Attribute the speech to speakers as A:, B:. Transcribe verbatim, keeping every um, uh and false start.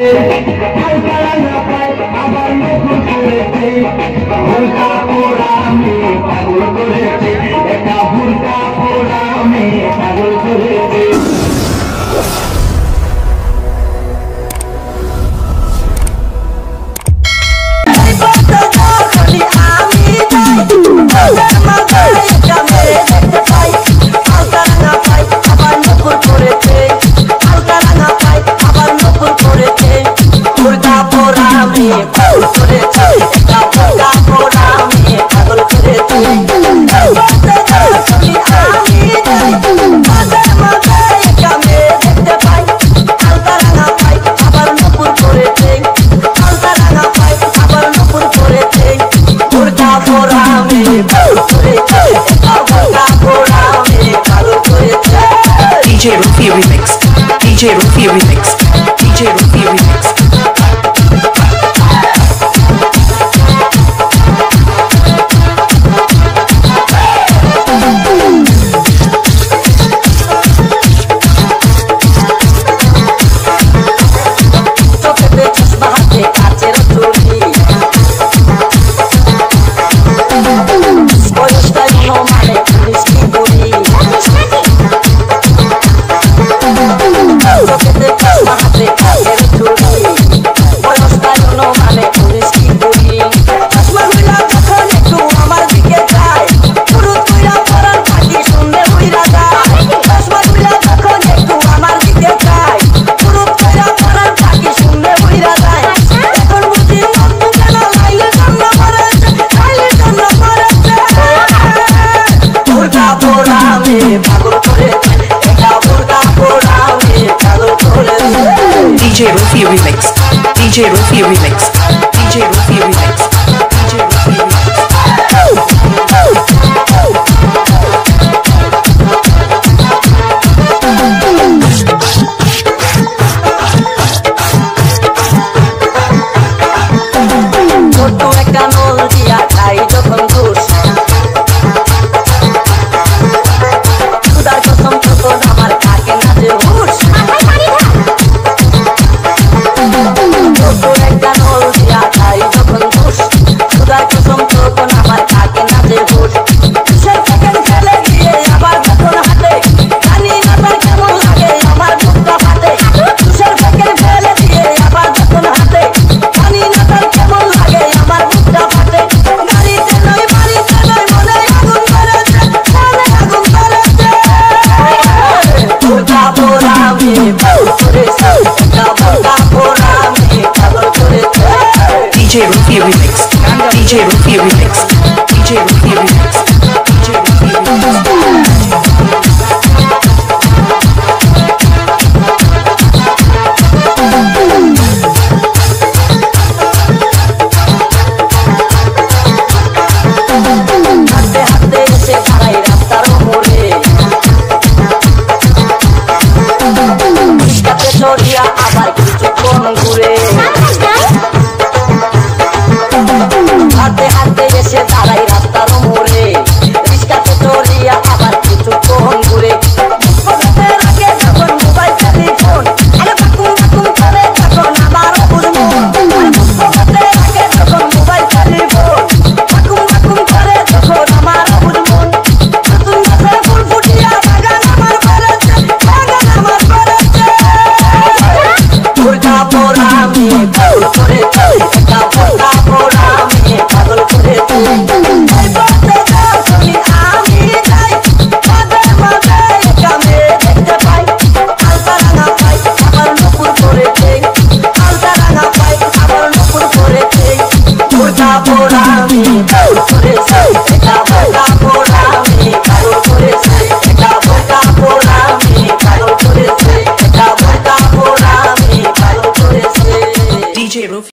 A: বুরকা পোড়া আমি পাগল করেছে, একটা বুরকা পোড়া আমি পাগল করেছে।
B: D J Rufy remix, D J Rufy remix, D J Rufy remix. D J Rufy remix, D J Rufy remix, D J Rufy remix, D J Rufy remix. D J Rufy remix, D J Rufy remix, D J Rufy remix, D J Rufy remix. Burka pora me